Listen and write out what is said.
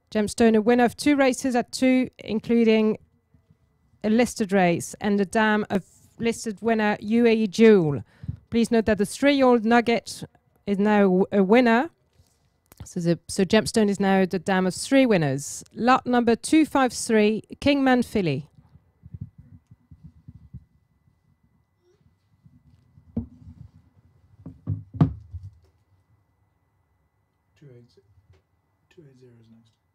Gemstone, a winner of 2 races at 2, including a listed race, and the dam of listed winner UAE Jewel. Please note that the 3-year-old Nugget is now a winner. So Gemstone is now the dam of 3 winners. Lot number 253, Kingman Filly. Two eight zero is next.